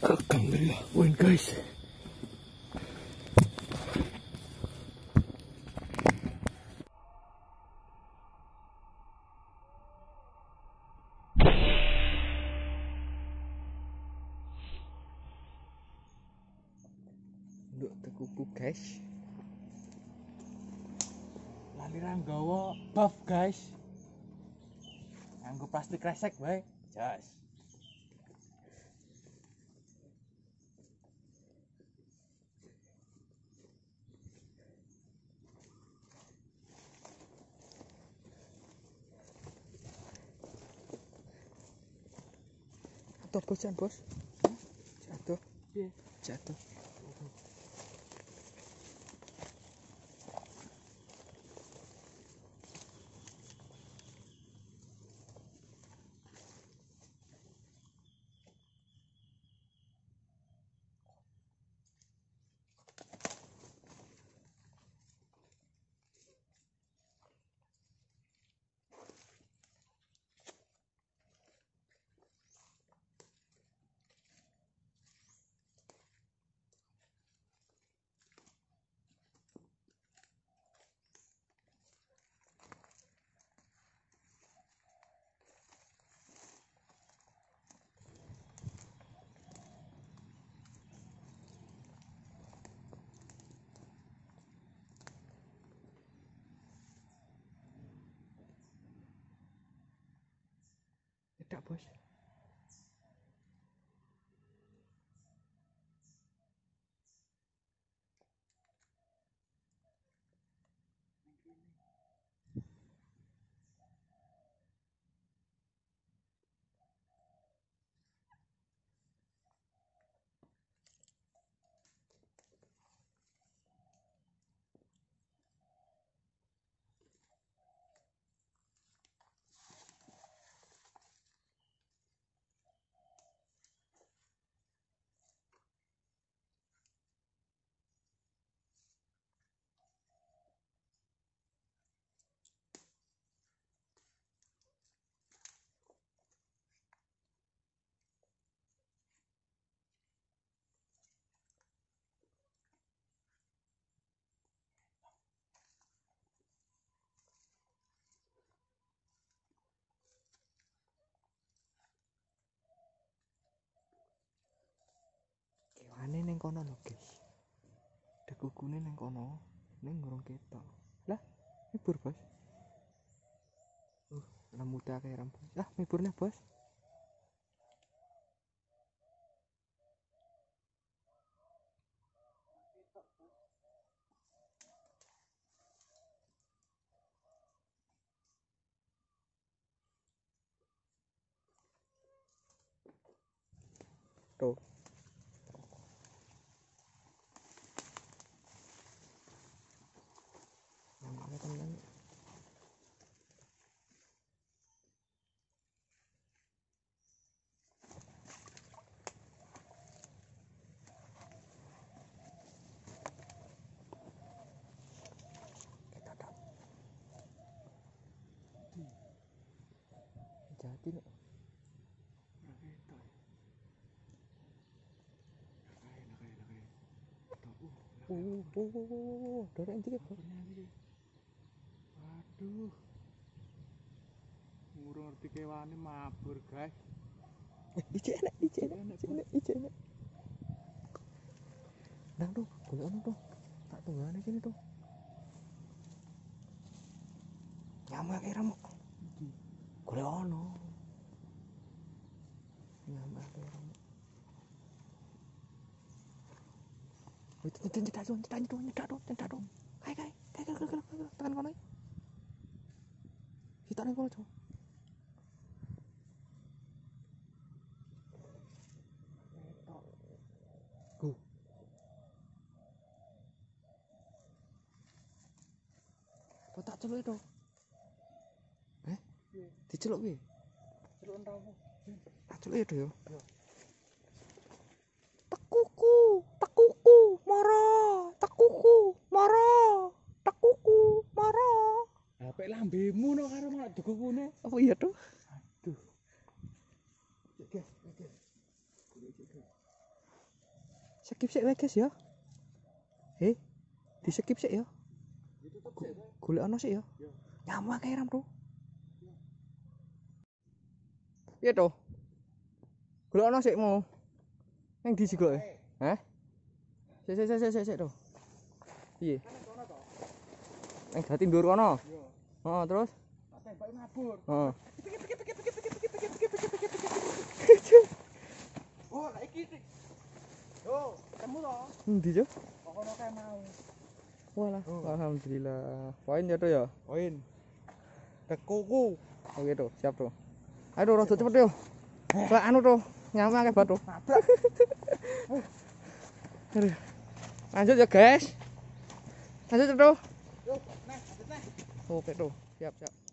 Alhamdulillah, win guys. Nduk tekuku guys. Lali ranggawa buff guys. Nganggo plastik resek bae. Jas. Jatuh bos, bos. Jatuh. Piye? Jatuh. Tidak bos. Kewane ning kono lho guys. Dekukune ning kono, ning ngurung ketok. Lah, mibur bos. Rambut akeh rambut. Lah, miburnya bos. Tuh. Namanya temen. Kita tak. Jadi nih. Dorek dikit bos. Waduh. Ngurung ngerti kewane mabur guys. Ijek enak. Nah tuh, boleh ono tuh. Tak tunggane kene tuh. Nyamuk kira mu. Golek ono. Nyamuk kira mu. Itu nyedak tuh. Kai. Tekan kono. Kita ning kono, Cuk. Kok tak celuk itu? Diceluk piye? Celuk entamu. Tak celuk itu yo. Yo. Tekuku, mara. HP lambemu no karo mak dekukune. Apa iya tuh? Aduh. Guys. Skip sik wae guys ya. Di skip sik ya. Golek ana sik ya. Nyamuk kae ram, Bro. Piye to? Golek ana sik mau. Ning di jigloke. Hah? Sik to. Piye? Ning dadi ndur kono. Heeh, terus? Tak tembaki mabur. Heeh. Oh, lah iki. Yo, ketemu to. Endi, Cuk? Kono kae mau. Walah, alhamdulillah. Poin ya, to ya. Poin. Tekuku. Oke, to, siap, to. Ayo, rada cepet yo. Soale anu to, nyamuk akeh banget to. Nabrak. Lanjut ya, guys. Lanjut, to. Yo, nah, lanjut nah. Oke, to. Siap.